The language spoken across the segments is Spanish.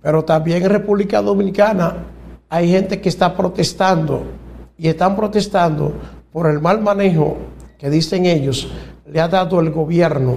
Pero también en República Dominicana hay gente que está protestando y están protestando por el mal manejo que dicen ellos le ha dado el gobierno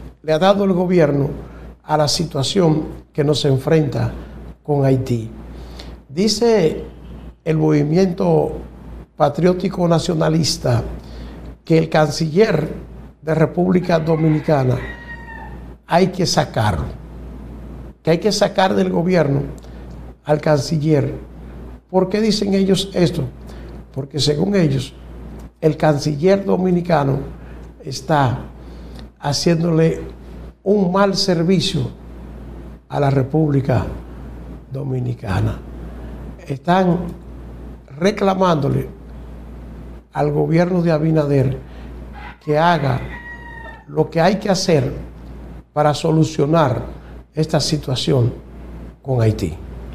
a la situación que nos enfrenta con Haití. Dice el movimiento patriótico nacionalista que el canciller de República Dominicana hay que sacarlo, que hay que sacar del gobierno al canciller. ¿Por qué dicen ellos esto? Porque según ellos, el canciller dominicano está haciéndole un mal servicio a la República Dominicana. Están reclamándole al gobierno de Abinader que haga lo que hay que hacer para solucionar esta situación con Haití.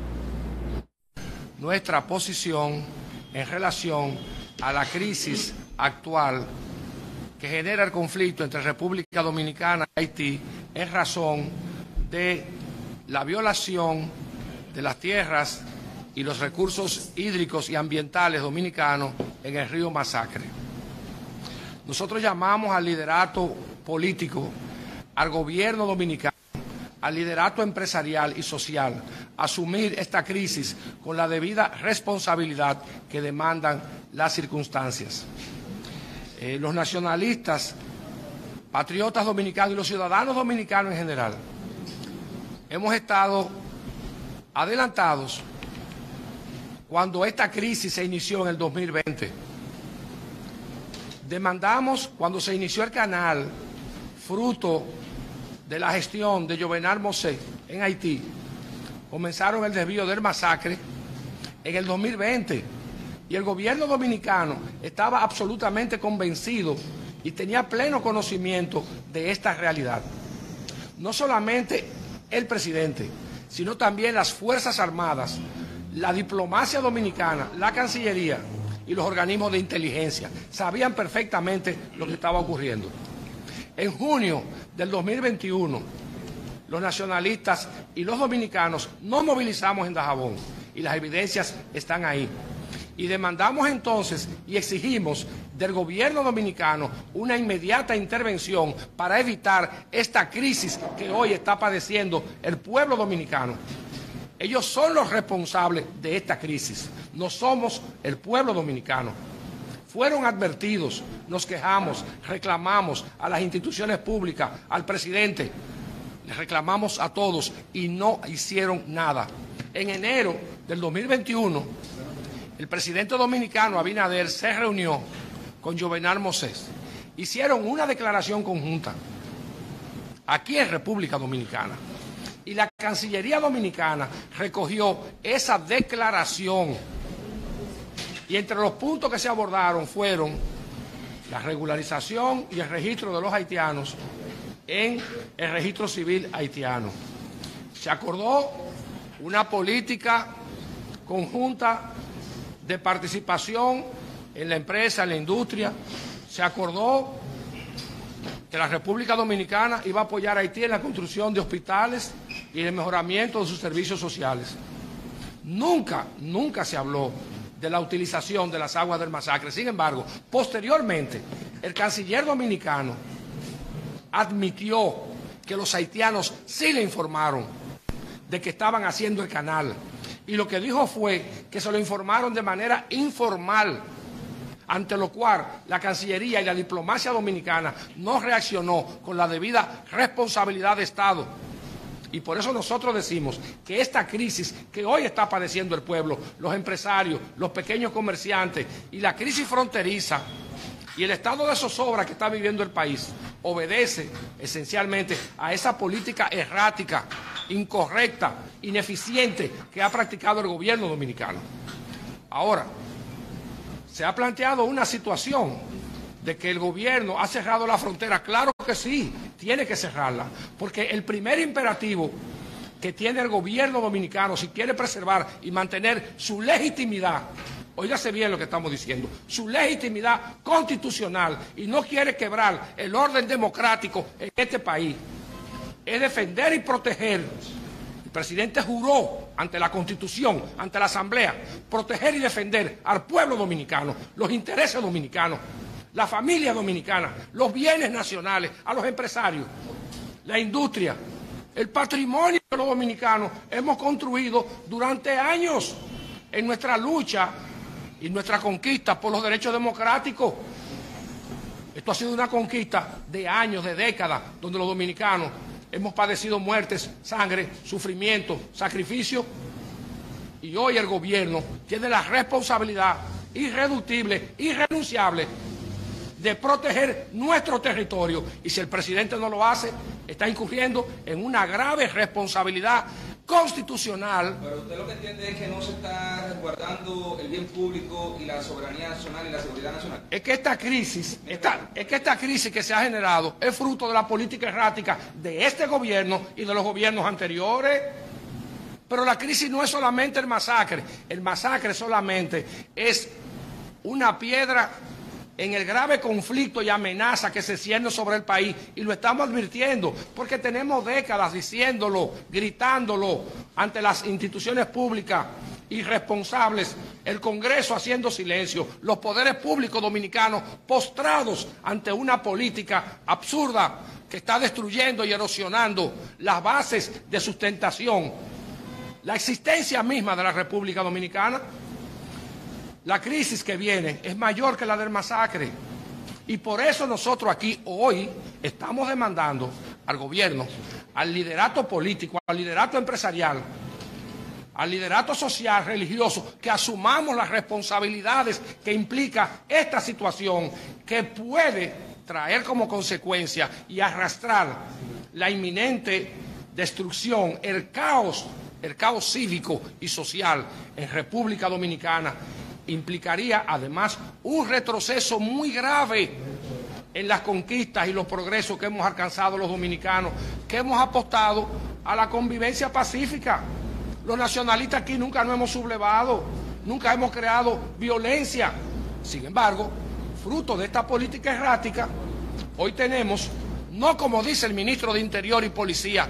Nuestra posición en relación a la crisis actual que genera el conflicto entre República Dominicana y Haití es razón de la violación de las tierras y los recursos hídricos y ambientales dominicanos en el río Masacre. Nosotros llamamos al liderato político, al gobierno dominicano, al liderato empresarial y social, a asumir esta crisis con la debida responsabilidad que demandan las circunstancias. Los nacionalistas, patriotas dominicanos y los ciudadanos dominicanos en general, hemos estado adelantados cuando esta crisis se inició en el 2020. Demandamos cuando se inició el canal, fruto de la gestión de Jovenel Moïse en Haití, comenzaron el desvío del Masacre en el 2020 y el gobierno dominicano estaba absolutamente convencido y tenía pleno conocimiento de esta realidad. No solamente el presidente, sino también las Fuerzas Armadas, la diplomacia dominicana, la Cancillería y los organismos de inteligencia sabían perfectamente lo que estaba ocurriendo. En junio del 2021, los nacionalistas y los dominicanos nos movilizamos en Dajabón y las evidencias están ahí. Y demandamos entonces y exigimos del gobierno dominicano una inmediata intervención para evitar esta crisis que hoy está padeciendo el pueblo dominicano. Ellos son los responsables de esta crisis, no somos el pueblo dominicano. Fueron advertidos, nos quejamos, reclamamos a las instituciones públicas, al presidente, les reclamamos a todos y no hicieron nada. En enero del 2021, el presidente dominicano Abinader se reunió con Jovenel Moïse. Hicieron una declaración conjunta aquí en República Dominicana. Y la Cancillería Dominicana recogió esa declaración. Y entre los puntos que se abordaron fueron la regularización y el registro de los haitianos en el registro civil haitiano. Se acordó una política conjunta de participación en la empresa, en la industria. Se acordó que la República Dominicana iba a apoyar a Haití en la construcción de hospitales y en el mejoramiento de sus servicios sociales. Nunca se habló de la utilización de las aguas del Masacre. Sin embargo, posteriormente, el canciller dominicano admitió que los haitianos sí le informaron de que estaban haciendo el canal. Y lo que dijo fue que se lo informaron de manera informal, ante lo cual la Cancillería y la diplomacia dominicana no reaccionó con la debida responsabilidad de Estado. Y por eso nosotros decimos que esta crisis que hoy está padeciendo el pueblo, los empresarios, los pequeños comerciantes y la crisis fronteriza y el estado de zozobra que está viviendo el país obedece esencialmente a esa política errática, incorrecta, ineficiente que ha practicado el gobierno dominicano. Ahora, se ha planteado una situación de que el gobierno ha cerrado la frontera. Claro que sí, tiene que cerrarla, porque el primer imperativo que tiene el gobierno dominicano, si quiere preservar y mantener su legitimidad, óigase bien lo que estamos diciendo, su legitimidad constitucional, y no quiere quebrar el orden democrático en este país, es defender y proteger presidente juró ante la Constitución, ante la Asamblea, proteger y defender al pueblo dominicano, los intereses dominicanos, la familia dominicana, los bienes nacionales, a los empresarios, la industria, el patrimonio de los dominicanos. Hemos construido durante años en nuestra lucha y nuestra conquista por los derechos democráticos. Esto ha sido una conquista de años, de décadas, donde los dominicanos hemos padecido muertes, sangre, sufrimiento, sacrificio. Y hoy el gobierno tiene la responsabilidad irreductible, irrenunciable, de proteger nuestro territorio. Y si el presidente no lo hace, está incurriendo en una grave responsabilidad constitucional. Pero usted lo que entiende es que no se está resguardando el bien público y la soberanía nacional y la seguridad nacional. Es que esta crisis que se ha generado es fruto de la política errática de este gobierno y de los gobiernos anteriores. Pero la crisis no es solamente el masacre solamente es una piedra en el grave conflicto y amenaza que se cierne sobre el país, y lo estamos advirtiendo porque tenemos décadas diciéndolo, gritándolo ante las instituciones públicas irresponsables, el Congreso haciendo silencio, los poderes públicos dominicanos postrados ante una política absurda que está destruyendo y erosionando las bases de sustentación, la existencia misma de la República Dominicana. La crisis que viene es mayor que la del masacre, y por eso nosotros aquí hoy estamos demandando al gobierno, al liderato político, al liderato empresarial, al liderato social, religioso, que asumamos las responsabilidades que implica esta situación, que puede traer como consecuencia y arrastrar la inminente destrucción, el caos cívico y social en República Dominicana. Implicaría además un retroceso muy grave en las conquistas y los progresos que hemos alcanzado los dominicanos, que hemos apostado a la convivencia pacífica. Los nacionalistas aquí nunca nos hemos sublevado, nunca hemos creado violencia. Sin embargo, fruto de esta política errática, hoy tenemos, no como dice el ministro de Interior y Policía,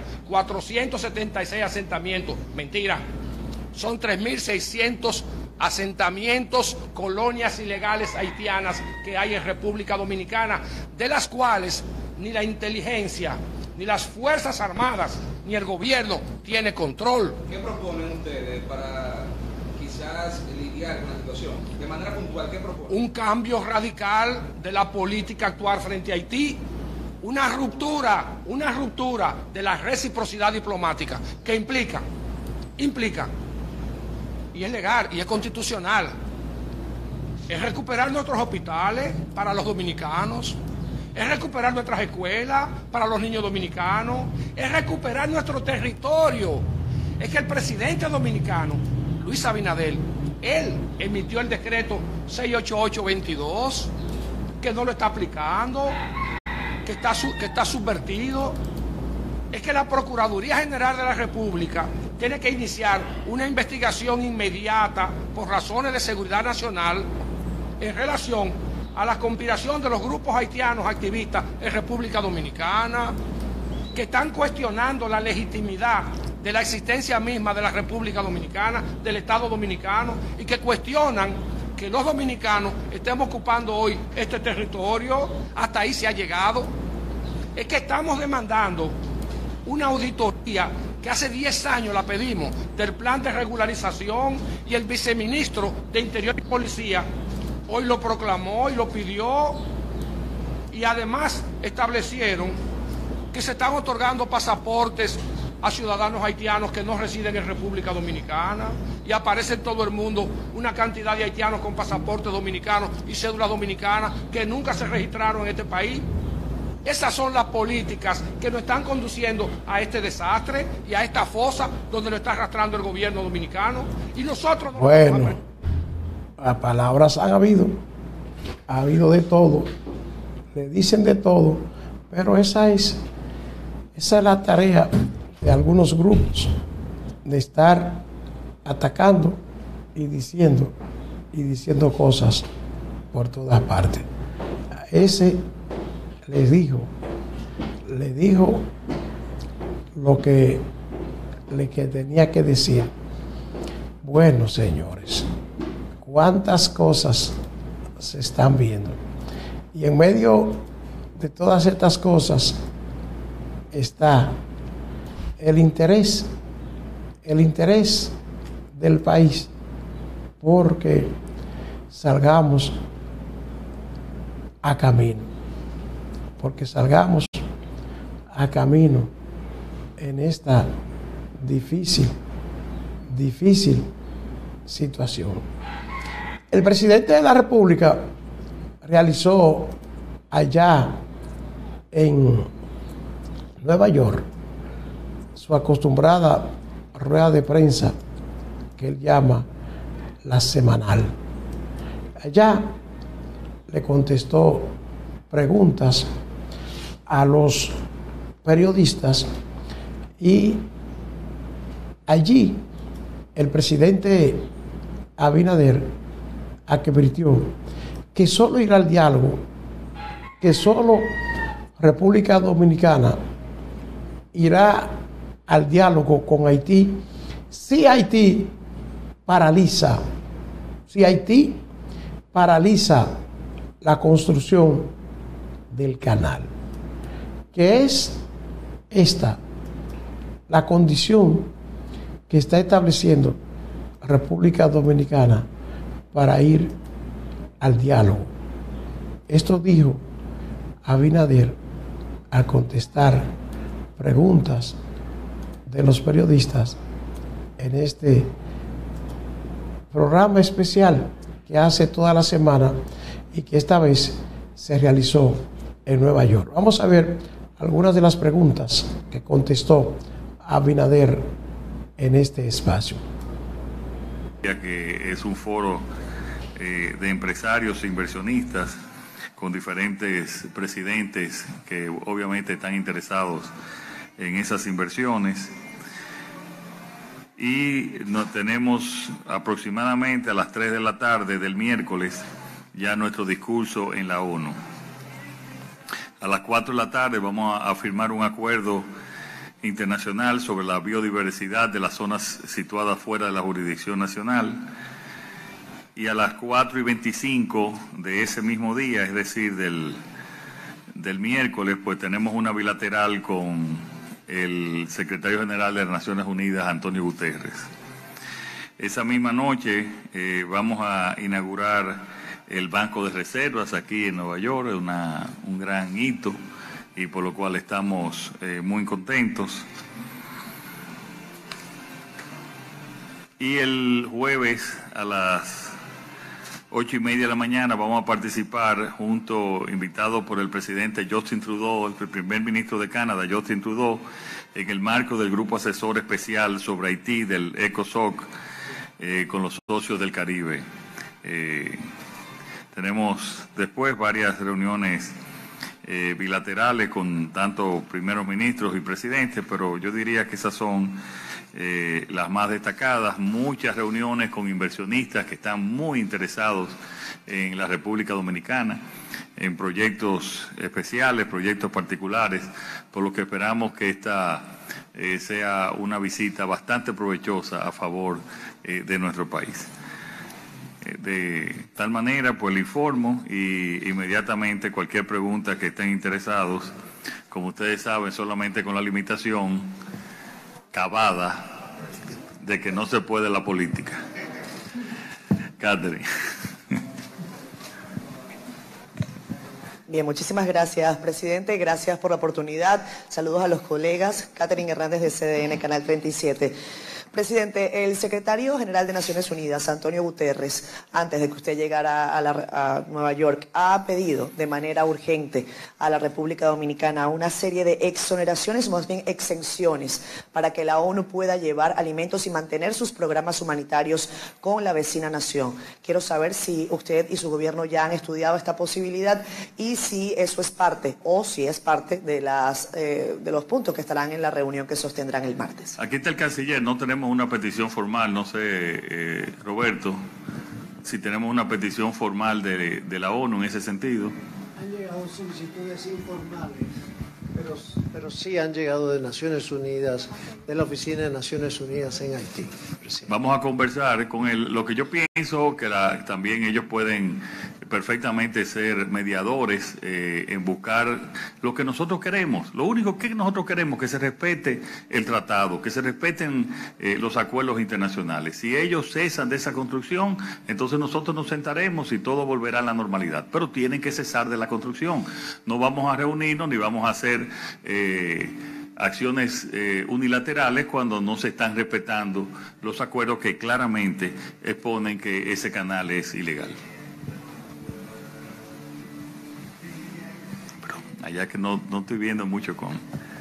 476 asentamientos. Mentira, son 3.600 asentamientos, colonias ilegales haitianas que hay en República Dominicana, de las cuales ni la inteligencia, ni las Fuerzas Armadas, ni el gobierno tiene control. ¿Qué proponen ustedes para quizás lidiar con la situación? De manera puntual, ¿qué proponen? Un cambio radical de la política actual frente a Haití, una ruptura de la reciprocidad diplomática, que implica, y es legal y es constitucional, es recuperar nuestros hospitales para los dominicanos, es recuperar nuestras escuelas para los niños dominicanos, es recuperar nuestro territorio. Es que el presidente dominicano, Luis Abinader, él emitió el decreto 688-22, que no lo está aplicando, que está subvertido. Es que la Procuraduría General de la República tiene que iniciar una investigación inmediata por razones de seguridad nacional en relación a la conspiración de los grupos haitianos activistas en República Dominicana, que están cuestionando la legitimidad de la existencia misma de la República Dominicana, del Estado Dominicano, y que cuestionan que los dominicanos estemos ocupando hoy este territorio. Hasta ahí se ha llegado. Es que estamos demandando una auditoría que hace 10 años la pedimos, del plan de regularización, y el viceministro de Interior y Policía hoy lo proclamó y lo pidió, y además establecieron que se están otorgando pasaportes a ciudadanos haitianos que no residen en República Dominicana, y aparece en todo el mundo una cantidad de haitianos con pasaportes dominicanos y cédulas dominicanas que nunca se registraron en este país. Esas son las políticas que nos están conduciendo a este desastre y a esta fosa donde nos está arrastrando el gobierno dominicano. Y nosotros no. Bueno, las palabras ha habido de todo, le dicen de todo, pero esa es la tarea de algunos grupos, de estar atacando y diciendo cosas por todas partes. A ese le dijo lo que le que tenía que decir, bueno, señores, cuántas cosas se están viendo. Y en medio de todas estas cosas está el interés del país, porque salgamos a camino, en esta difícil situación. El presidente de la República realizó allá en Nueva York su acostumbrada rueda de prensa que él llama la semanal. Allá le contestó preguntas a los periodistas y allí el presidente Abinader advirtió que solo irá al diálogo, que solo República Dominicana irá al diálogo con Haití si Haití paraliza la construcción del canal, que es esta la condición que está estableciendo República Dominicana para ir al diálogo. Esto dijo Abinader al contestar preguntas de los periodistas en este programa especial que hace toda la semana y que esta vez se realizó en Nueva York. Vamos a ver algunas de las preguntas que contestó Abinader en este espacio. Que es un foro de empresarios e inversionistas con diferentes presidentes que obviamente están interesados en esas inversiones. Y nos tenemos aproximadamente a las 3 de la tarde del miércoles ya nuestro discurso en la ONU. A las 4 de la tarde vamos a firmar un acuerdo internacional sobre la biodiversidad de las zonas situadas fuera de la jurisdicción nacional. Y a las 4:25 de ese mismo día, es decir, del miércoles, pues tenemos una bilateral con el secretario general de las Naciones Unidas, Antonio Guterres. Esa misma noche vamos a inaugurar el Banco de Reservas aquí en Nueva York, es un gran hito y por lo cual estamos muy contentos. Y el jueves a las 8:30 de la mañana vamos a participar invitado por el presidente Justin Trudeau, el primer ministro de Canadá, Justin Trudeau, en el marco del Grupo Asesor Especial sobre Haití del ECOSOC con los socios del Caribe. Tenemos después varias reuniones bilaterales con tanto primeros ministros y presidentes, pero yo diría que esas son las más destacadas. Muchas reuniones con inversionistas que están muy interesados en la República Dominicana, en proyectos especiales, proyectos particulares, por lo que esperamos que esta sea una visita bastante provechosa a favor de nuestro país. De tal manera, pues le informo y inmediatamente cualquier pregunta que estén interesados, como ustedes saben, solamente con la limitación cavada de que no se puede la política. Catherine. Bien, muchísimas gracias, presidente. Gracias por la oportunidad. Saludos a los colegas. Catherine Hernández de CDN, Canal 37. Presidente, el secretario general de Naciones Unidas, Antonio Guterres, antes de que usted llegara a Nueva York, ha pedido de manera urgente a la República Dominicana una serie de exoneraciones, más bien exenciones, para que la ONU pueda llevar alimentos y mantener sus programas humanitarios con la vecina nación. Quiero saber si usted y su gobierno ya han estudiado esta posibilidad y si eso es parte, o si es parte de los puntos que estarán en la reunión que sostendrán el martes. Aquí está el canciller, no tenemos una petición formal, no sé, Roberto, si tenemos una petición formal de la ONU en ese sentido. Han llegado solicitudes informales Pero sí han llegado de Naciones Unidas, de la Oficina de Naciones Unidas en Haití. Vamos a conversar con él. Lo que yo pienso que también ellos pueden perfectamente ser mediadores en buscar lo que nosotros queremos. Lo único que nosotros queremos es que se respete el tratado, que se respeten los acuerdos internacionales. Si ellos cesan de esa construcción, entonces nosotros nos sentaremos y todo volverá a la normalidad. Pero tienen que cesar de la construcción. No vamos a reunirnos ni vamos a hacer acciones unilaterales cuando no se están respetando los acuerdos que claramente exponen que ese canal es ilegal. Pero allá que no estoy viendo mucho con...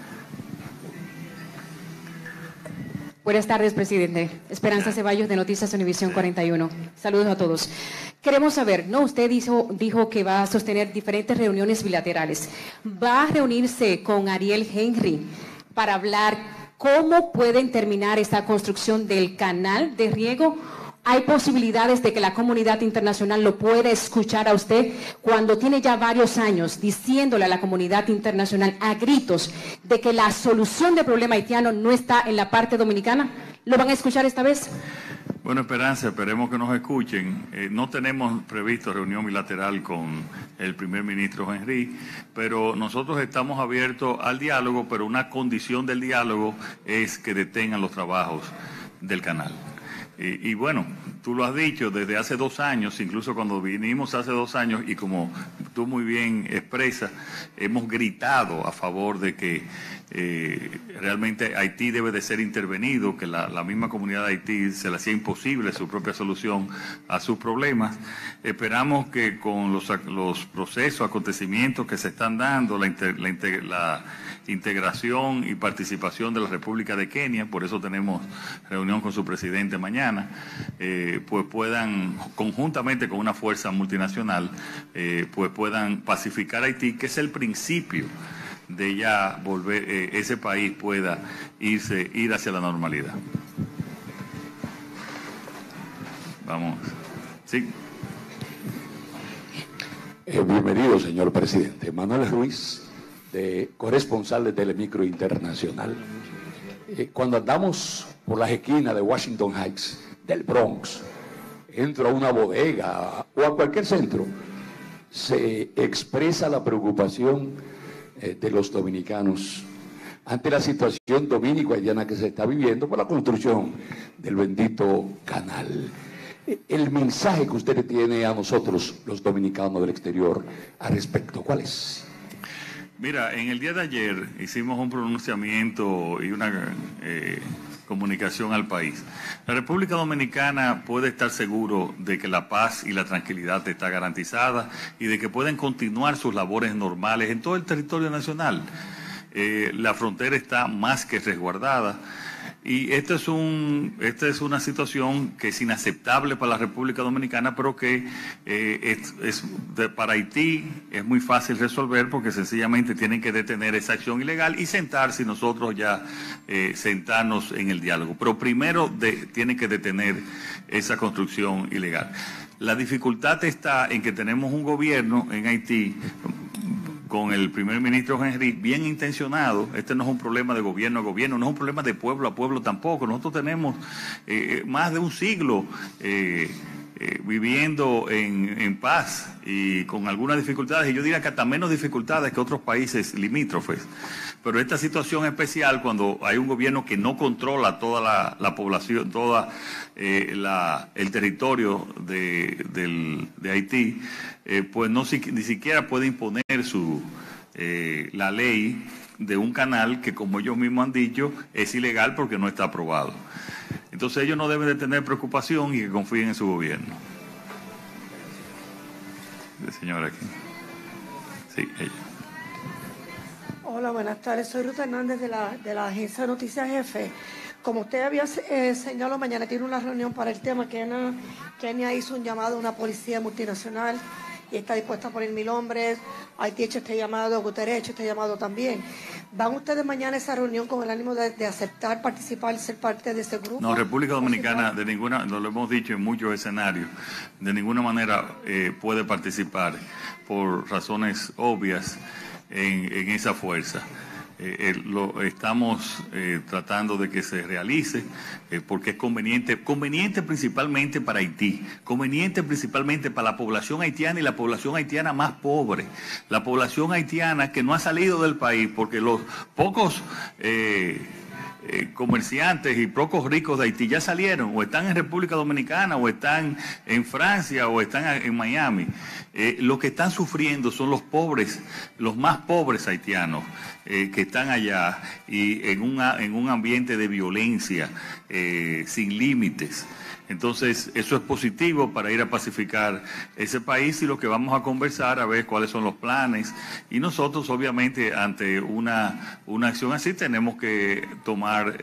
Buenas tardes, presidente. Esperanza Ceballos, de Noticias Univisión 41. Saludos a todos. Queremos saber, ¿no? Usted dijo que va a sostener diferentes reuniones bilaterales. ¿Va a reunirse con Ariel Henry para hablar cómo pueden terminar esta construcción del canal de riego? ¿Hay posibilidades de que la comunidad internacional lo pueda escuchar a usted cuando tiene ya varios años diciéndole a la comunidad internacional a gritos de que la solución del problema haitiano no está en la parte dominicana? ¿Lo van a escuchar esta vez? Bueno, Esperanza, esperemos que nos escuchen. No tenemos previsto reunión bilateral con el primer ministro Henry, pero nosotros estamos abiertos al diálogo, pero una condición del diálogo es que detengan los trabajos del canal. Y bueno, tú lo has dicho desde hace 2 años, incluso cuando vinimos hace 2 años, y como tú muy bien expresas, hemos gritado a favor de que realmente Haití debe de ser intervenido, que la misma comunidad de Haití se le hacía imposible su propia solución a sus problemas. Esperamos que con los procesos, acontecimientos que se están dando, la integración y participación de la República de Kenia, por eso tenemos reunión con su presidente mañana, pues puedan, conjuntamente con una fuerza multinacional, pues puedan pacificar Haití, que es el principio de ya volver, ese país pueda ir hacia la normalidad. Vamos. Sí. Bienvenido, señor presidente. Manuel Ruiz, corresponsal de Telemicro Internacional. Cuando andamos por las esquinas de Washington Heights, del Bronx, entro a una bodega o a cualquier centro, se expresa la preocupación de los dominicanos ante la situación dominico-haitiana que se está viviendo por la construcción del bendito canal. El mensaje que usted tiene a nosotros, los dominicanos del exterior, al respecto, ¿cuál es? Mira, en el día de ayer hicimos un pronunciamiento y una comunicación al país. La República Dominicana puede estar seguro de que la paz y la tranquilidad está garantizada y de que pueden continuar sus labores normales en todo el territorio nacional. La frontera está más que resguardada. Y esta es una situación que es inaceptable para la República Dominicana, pero que para Haití es muy fácil resolver porque sencillamente tienen que detener esa acción ilegal y sentarse y nosotros ya sentarnos en el diálogo. Pero primero tienen que detener esa construcción ilegal. La dificultad está en que tenemos un gobierno en Haití con el primer ministro Henry bien intencionado. Este no es un problema de gobierno a gobierno, no es un problema de pueblo a pueblo tampoco. Nosotros tenemos más de un siglo viviendo en paz y con algunas dificultades, y yo diría que hasta menos dificultades que otros países limítrofes. Pero esta situación especial, cuando hay un gobierno que no controla toda la población, toda el territorio de Haití, pues ni siquiera puede imponer la ley de un canal que, como ellos mismos han dicho, es ilegal porque no está aprobado. Entonces ellos no deben de tener preocupación y que confíen en su gobierno. Señora aquí. Sí, ella. Hola, buenas tardes. Soy Ruth Hernández de la agencia Noticias Jefe. Como usted había señalado, mañana tiene una reunión para el tema. Kenia hizo un llamado a una policía multinacional y está dispuesta a poner 1.000 hombres. Haití ha hecho este llamado, Guterres ha hecho este llamado también. ¿Van ustedes mañana a esa reunión con el ánimo de aceptar, participar, ser parte de ese grupo? No, República Dominicana, de ninguna, lo hemos dicho en muchos escenarios, de ninguna manera puede participar por razones obvias. en esa fuerza. Lo estamos tratando de que se realice porque es conveniente principalmente para Haití, conveniente principalmente para la población haitiana y la población haitiana más pobre, la población haitiana que no ha salido del país porque los pocos comerciantes y pocos ricos de Haití ya salieron, o están en República Dominicana, o están en Francia, o están en Miami. Los que están sufriendo son los pobres, los más pobres haitianos que están allá y en un ambiente de violencia sin límites. Entonces, eso es positivo para ir a pacificar ese país y lo que vamos a conversar, a ver cuáles son los planes. Y nosotros, obviamente, ante una acción así, tenemos que tomar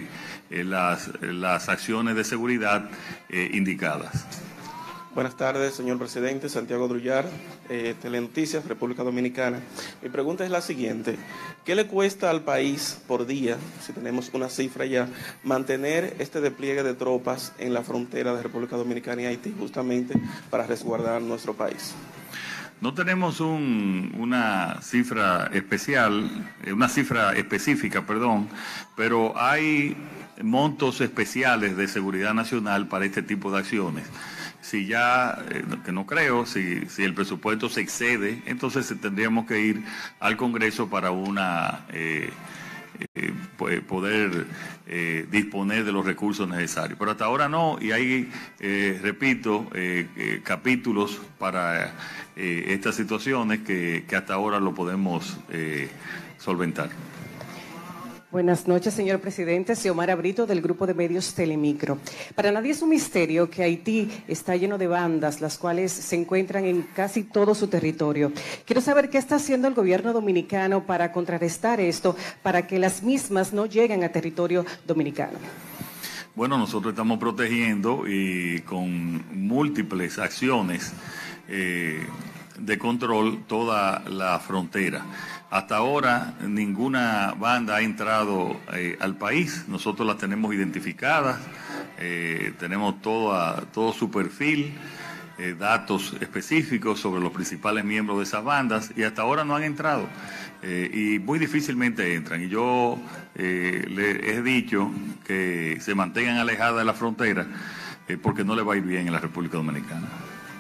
las acciones de seguridad indicadas. Buenas tardes, señor presidente. Santiago Drullar, Telenoticias, República Dominicana. Mi pregunta es la siguiente. ¿Qué le cuesta al país por día, si tenemos una cifra ya, mantener este despliegue de tropas en la frontera de República Dominicana y Haití, justamente para resguardar nuestro país? No tenemos una cifra específica, pero hay montos especiales de seguridad nacional para este tipo de acciones. Si ya, que no creo, si el presupuesto se excede, entonces tendríamos que ir al Congreso para poder disponer de los recursos necesarios. Pero hasta ahora no, y hay, repito, capítulos para estas situaciones que hasta ahora lo podemos solventar. Buenas noches, señor presidente. Xiomara Brito, del grupo de medios Telemicro. Para nadie es un misterio que Haití está lleno de bandas, las cuales se encuentran en casi todo su territorio. Quiero saber qué está haciendo el gobierno dominicano para contrarrestar esto, para que las mismas no lleguen a territorio dominicano. Bueno, nosotros estamos protegiendo y con múltiples acciones de control toda la frontera. Hasta ahora ninguna banda ha entrado al país, nosotros las tenemos identificadas, tenemos todo su perfil, datos específicos sobre los principales miembros de esas bandas y hasta ahora no han entrado y muy difícilmente entran. Y yo les he dicho que se mantengan alejadas de la frontera porque no les va a ir bien en la República Dominicana.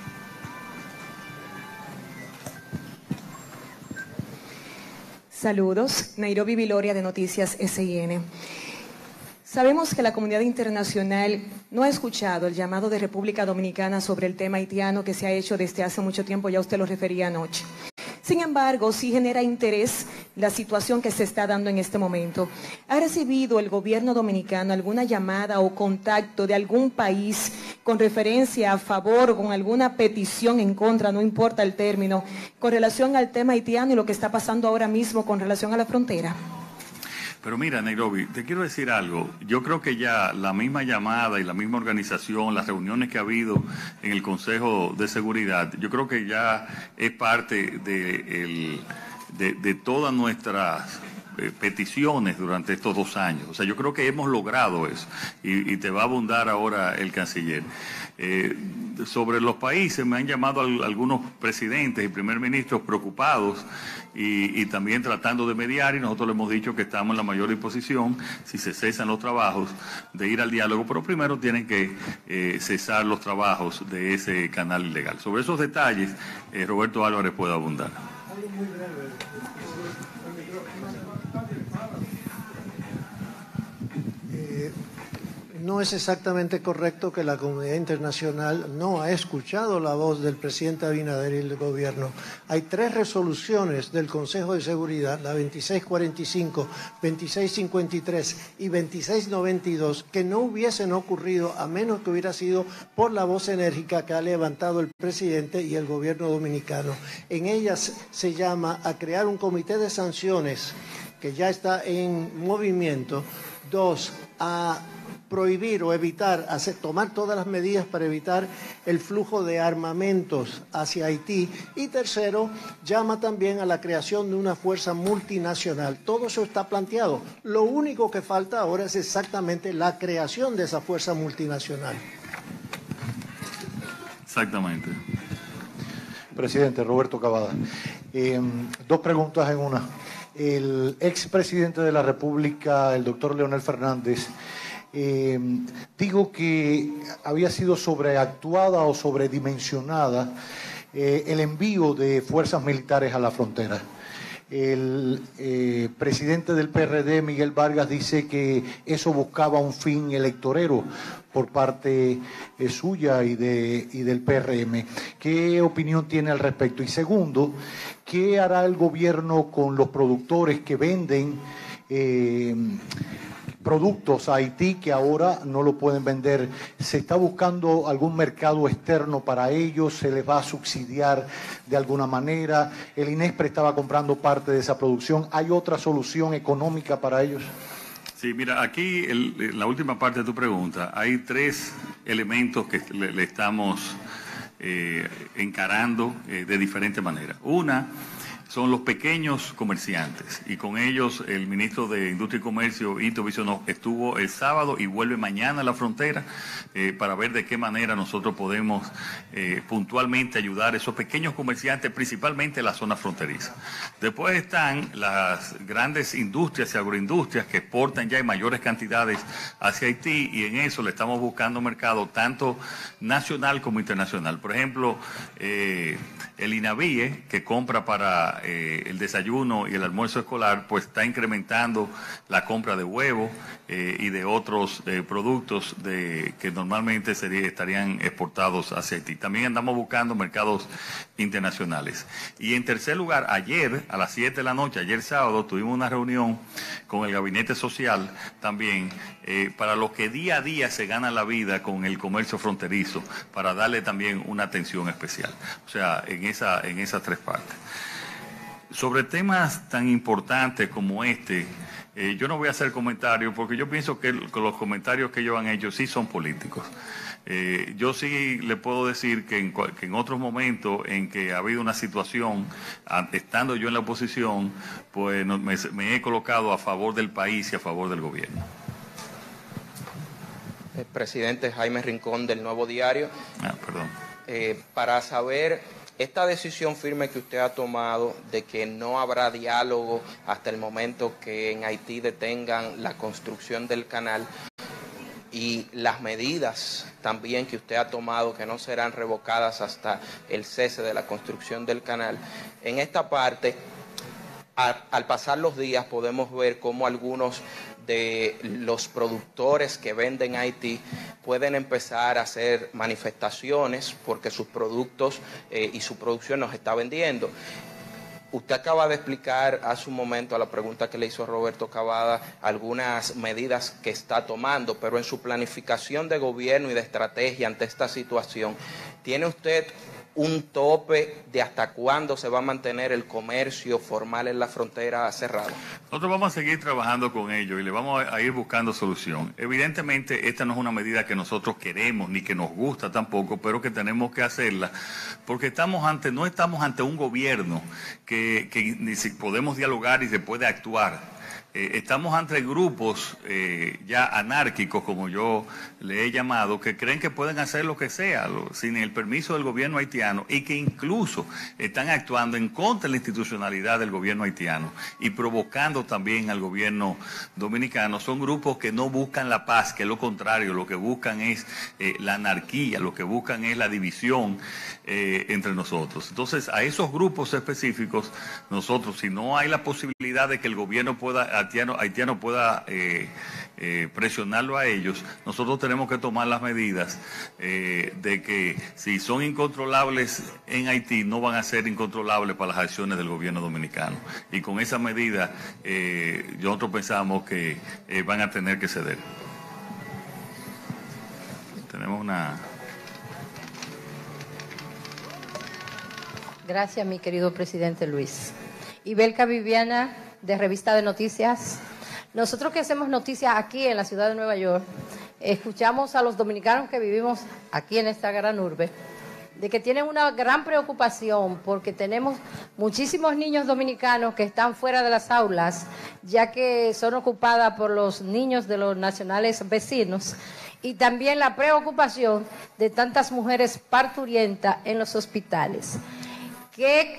Saludos, Nairobi Viloria de Noticias SIN. Sabemos que la comunidad internacional no ha escuchado el llamado de República Dominicana sobre el tema haitiano que se ha hecho desde hace mucho tiempo, ya usted lo refería anoche. Sin embargo, sí genera interés la situación que se está dando en este momento. ¿Ha recibido el gobierno dominicano alguna llamada o contacto de algún país con referencia a favor o con alguna petición en contra, no importa el término, con relación al tema haitiano y lo que está pasando ahora mismo con relación a la frontera? Pero mira, Nairobi, te quiero decir algo. Yo creo que ya la misma llamada y la misma organización, las reuniones que ha habido en el Consejo de Seguridad, yo creo que ya es parte de todas nuestras peticiones durante estos 2 años. O sea, yo creo que hemos logrado eso y te va a abundar ahora el canciller. Sobre los países, me han llamado algunos presidentes y primer ministros preocupados y también tratando de mediar, y nosotros le hemos dicho que estamos en la mayor disposición, si se cesan los trabajos, de ir al diálogo, pero primero tienen que cesar los trabajos de ese canal ilegal. Sobre esos detalles, Roberto Álvarez puede abundar. Algo muy breve. No es exactamente correcto que la comunidad internacional no ha escuchado la voz del presidente Abinader y del gobierno. Hay 3 resoluciones del Consejo de Seguridad, la 2645, 2653 y 2692, que no hubiesen ocurrido a menos que hubiera sido por la voz enérgica que ha levantado el presidente y el gobierno dominicano. En ellas se llama a crear un comité de sanciones que ya está en movimiento. 2, a prohibir o evitar, tomar todas las medidas para evitar el flujo de armamentos hacia Haití. Y 3, llama también a la creación de una fuerza multinacional. Todo eso está planteado. Lo único que falta ahora es exactamente la creación de esa fuerza multinacional. Exactamente. Presidente Roberto Cavada, Dos preguntas en una. El expresidente de la República, el doctor Leonel Fernández, dijo que había sido sobreactuada o sobredimensionada el envío de fuerzas militares a la frontera. El presidente del PRD, Miguel Vargas, dice que eso buscaba un fin electorero por parte suya y del PRM. ¿Qué opinión tiene al respecto? Y segundo, ¿qué hará el gobierno con los productores que venden productos a Haití que ahora no lo pueden vender? ¿Se está buscando algún mercado externo para ellos? ¿Se les va a subsidiar de alguna manera? El INESPRE estaba comprando parte de esa producción. ¿Hay otra solución económica para ellos? Sí, mira, aquí en la última parte de tu pregunta hay tres elementos que le estamos encarando de diferente manera. Una son los pequeños comerciantes, y con ellos el ministro de Industria y Comercio, Ito Bisonó, estuvo el sábado y vuelve mañana a la frontera para ver de qué manera nosotros podemos puntualmente ayudar a esos pequeños comerciantes, principalmente en la zona fronteriza. Después están las grandes industrias y agroindustrias que exportan ya en mayores cantidades hacia Haití, y en eso le estamos buscando mercado tanto nacional como internacional. Por ejemplo, el INAVIE, que compra para el desayuno y el almuerzo escolar, pues está incrementando la compra de huevos y de otros productos que normalmente estarían exportados hacia Haití. También andamos buscando mercados internacionales. Y en tercer lugar, ayer a las 7 de la noche, ayer sábado, tuvimos una reunión con el Gabinete Social también para los que día a día se ganan la vida con el comercio fronterizo, para darle también una atención especial. O sea, en esas tres partes. Sobre temas tan importantes como este, yo no voy a hacer comentarios porque yo pienso que los comentarios que ellos han hecho sí son políticos. Yo sí le puedo decir que en otros momentos en que ha habido una situación, estando yo en la oposición, pues me he colocado a favor del país y a favor del gobierno. El presidente Jaime Rincón del Nuevo Diario. Perdón. Para saber esta decisión firme que usted ha tomado de que no habrá diálogo hasta el momento que en Haití detengan la construcción del canal, y las medidas también que usted ha tomado que no serán revocadas hasta el cese de la construcción del canal. En esta parte, al pasar los días podemos ver cómo algunos de los productores que venden a Haití pueden empezar a hacer manifestaciones porque sus productos y su producción nos está vendiendo. Usted acaba de explicar hace un momento a la pregunta que le hizo Roberto Cavada algunas medidas que está tomando, pero en su planificación de gobierno y de estrategia ante esta situación, ¿tiene usted un tope de hasta cuándo se va a mantener el comercio formal en la frontera cerrado? Nosotros vamos a seguir trabajando con ellos y le vamos a ir buscando solución. Evidentemente, esta no es una medida que nosotros queremos ni que nos gusta tampoco, pero que tenemos que hacerla porque no estamos ante un gobierno que ni si podemos dialogar y se puede actuar. Estamos ante grupos ya anárquicos, como yo le he llamado, que creen que pueden hacer lo que sea sin el permiso del gobierno haitiano, y que incluso están actuando en contra de la institucionalidad del gobierno haitiano y provocando también al gobierno dominicano. Son grupos que no buscan la paz, que es lo contrario, lo que buscan es la anarquía, lo que buscan es la división entre nosotros. Entonces, a esos grupos específicos, nosotros, si no hay la posibilidad de que el gobierno haitiano pueda presionarlo a ellos, nosotros tenemos que tomar las medidas de que si son incontrolables en Haití, no van a ser incontrolables para las acciones del gobierno dominicano. Y con esa medida, nosotros pensamos que van a tener que ceder. Tenemos una... Gracias, mi querido presidente Luis. Ibelka Viviana, de Revista de Noticias. Nosotros que hacemos noticias aquí en la ciudad de Nueva York, escuchamos a los dominicanos que vivimos aquí en esta gran urbe, de que tienen una gran preocupación porque tenemos muchísimos niños dominicanos que están fuera de las aulas, ya que son ocupadas por los niños de los nacionales vecinos, y también la preocupación de tantas mujeres parturientas en los hospitales. ¿Qué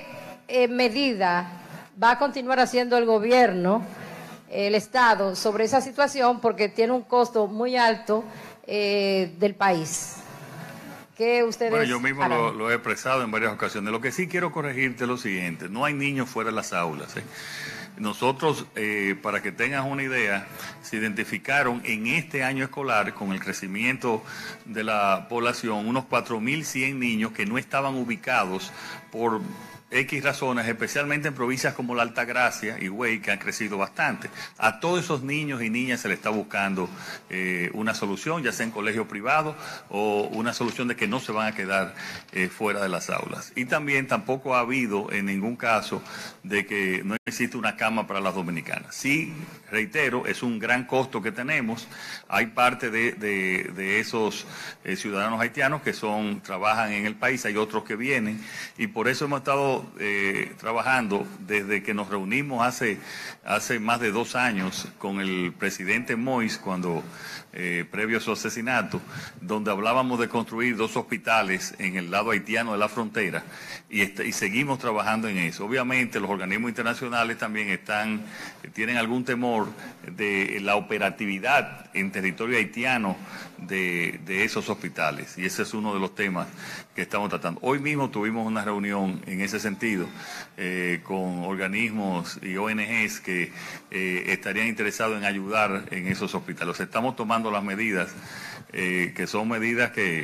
medida va a continuar haciendo el gobierno, el Estado, sobre esa situación? Porque tiene un costo muy alto del país. ¿Qué ustedes Bueno, yo mismo harán? lo he expresado en varias ocasiones. Lo que sí quiero corregirte es lo siguiente: no hay niños fuera de las aulas. Nosotros, para que tengas una idea, se identificaron en este año escolar, con el crecimiento de la población, unos 4.100 niños que no estaban ubicados por X razones, especialmente en provincias como la Altagracia y Higüey, que han crecido bastante. A todos esos niños y niñas se les está buscando una solución, ya sea en colegios privados o una solución de que no se van a quedar fuera de las aulas. Y también tampoco ha habido en ningún caso de que no existe una cama para las dominicanas. Sí, reitero, es un gran costo que tenemos. Hay parte de esos ciudadanos haitianos que trabajan en el país, hay otros que vienen, y por eso hemos estado trabajando desde que nos reunimos hace más de 2 años con el presidente Moïse, cuando previo a su asesinato, donde hablábamos de construir 2 hospitales en el lado haitiano de la frontera, y seguimos trabajando en eso. Obviamente los organismos internacionales también tienen algún temor de la operatividad en territorio haitiano de esos hospitales, y ese es uno de los temas que estamos tratando. Hoy mismo tuvimos una reunión en ese sentido con organismos y ONGs que estarían interesados en ayudar en esos hospitales. Estamos tomando las medidas que son medidas que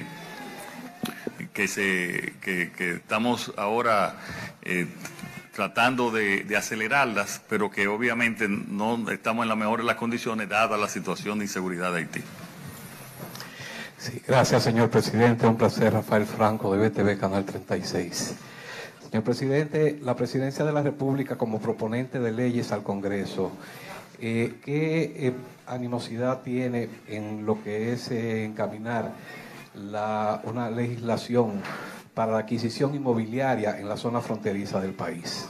estamos ahora tratando de acelerarlas, pero que obviamente no estamos en la mejor de las condiciones dada la situación de inseguridad de Haití. Sí, gracias, señor presidente. Un placer. Rafael Franco, de BTV, Canal 36. Señor presidente, la presidencia de la República, como proponente de leyes al Congreso, ¿qué animosidad tiene en lo que es encaminar una legislación para la adquisición inmobiliaria en la zona fronteriza del país?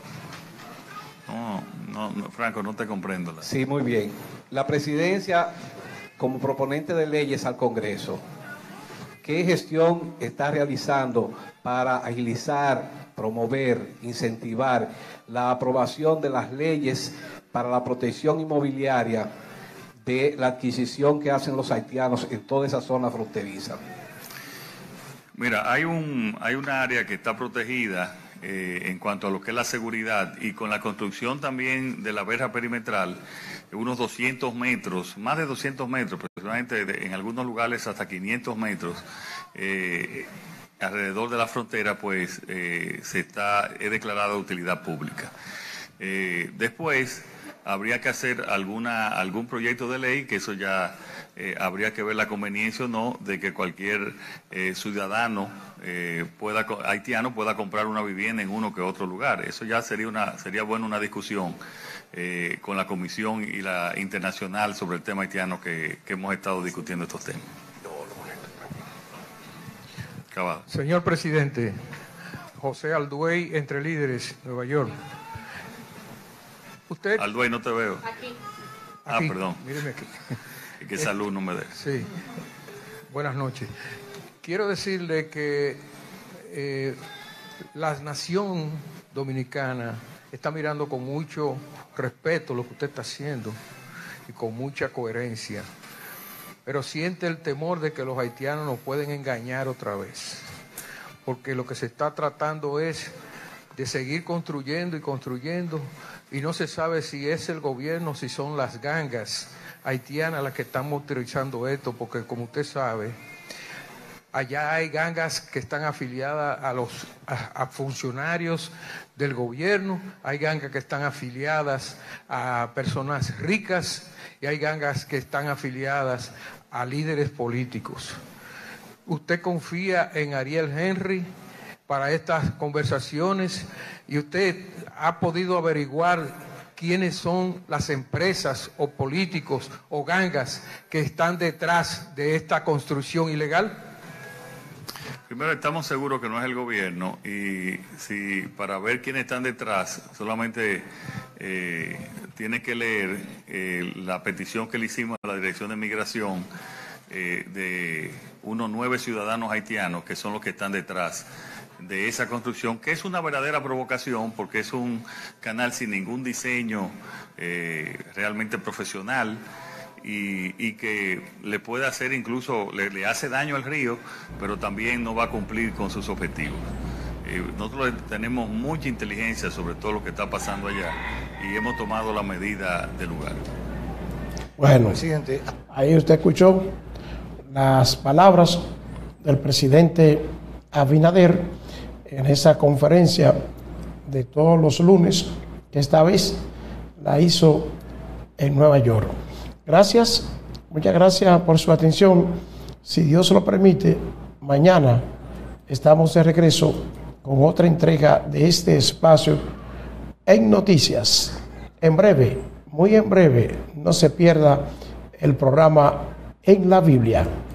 No, Franco, no te comprendo. Sí, muy bien. La presidencia, como proponente de leyes al Congreso, ¿qué gestión está realizando para agilizar, promover, incentivar la aprobación de las leyes para la protección inmobiliaria de la adquisición que hacen los haitianos en toda esa zona fronteriza? Mira, hay una área que está protegida en cuanto a lo que es la seguridad, y con la construcción también de la verja perimetral, unos 200 metros, más de 200 metros, personalmente en algunos lugares hasta 500 metros alrededor de la frontera, pues es declarada de utilidad pública. Después habría que hacer algún proyecto de ley, que eso ya habría que ver la conveniencia o no de que cualquier ciudadano haitiano pueda comprar una vivienda en uno que otro lugar. Eso ya sería bueno una discusión con la Comisión y la internacional sobre el tema haitiano que hemos estado discutiendo estos temas. Acabado. Señor presidente, José Alduey, Entre Líderes, Nueva York. Usted... Alduey, no te veo. Aquí. Perdón. Míreme aquí. Que salud no me dé. Sí. Buenas noches. Quiero decirle que la nación dominicana está mirando con mucho respeto lo que usted está haciendo y con mucha coherencia, pero siente el temor de que los haitianos nos pueden engañar otra vez, porque lo que se está tratando es de seguir construyendo y construyendo, y no se sabe si es el gobierno, si son las gangas haitianas las que están utilizando esto, porque como usted sabe, allá hay gangas que están afiliadas a funcionarios del gobierno, hay gangas que están afiliadas a personas ricas y hay gangas que están afiliadas a líderes políticos. ¿Usted confía en Ariel Henry para estas conversaciones? ¿Y usted ha podido averiguar quiénes son las empresas o políticos o gangas que están detrás de esta construcción ilegal? Primero, estamos seguros que no es el gobierno, y si para ver quiénes están detrás solamente tiene que leer la petición que le hicimos a la Dirección de Migración de unos 9 ciudadanos haitianos que son los que están detrás de esa construcción, que es una verdadera provocación porque es un canal sin ningún diseño realmente profesional y que le puede hacer incluso, le hace daño al río, pero también no va a cumplir con sus objetivos. Nosotros tenemos mucha inteligencia sobre todo lo que está pasando allá y hemos tomado la medida del lugar. Bueno, ahí usted escuchó las palabras del presidente Abinader en esa conferencia de todos los lunes, que esta vez la hizo en Nueva York. Gracias, muchas gracias por su atención. Si Dios lo permite, mañana estamos de regreso con otra entrega de este espacio en Noticias. En breve, muy en breve, no se pierda el programa En la Biblia.